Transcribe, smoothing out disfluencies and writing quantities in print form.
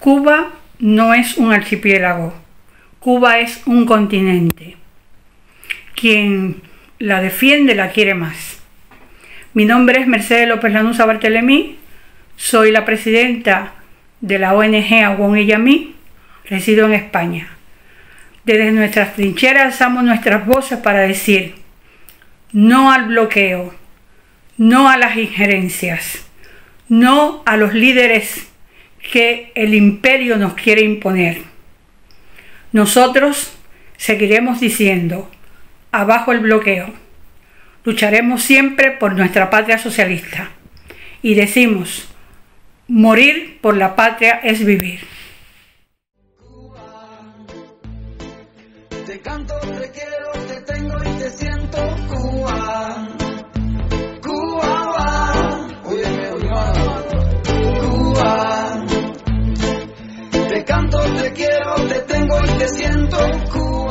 Cuba no es un archipiélago, Cuba es un continente. Quien la defiende la quiere más. Mi nombre es Mercedes López Lanuza Bartelemí, soy la presidenta de la ONG Aguón y Yamí, resido en España. Desde nuestras trincheras alzamos nuestras voces para decir no al bloqueo, no a las injerencias, no a los líderes que el imperio nos quiere imponer. Nosotros seguiremos diciendo abajo el bloqueo. Lucharemos siempre por nuestra patria socialista y decimos morir por la patria es vivir. Te canto, te quiero, te tengo y te siento, Cuba. Cuba, óyeme, Cuba. Te canto, te quiero, te tengo y te siento, Cuba.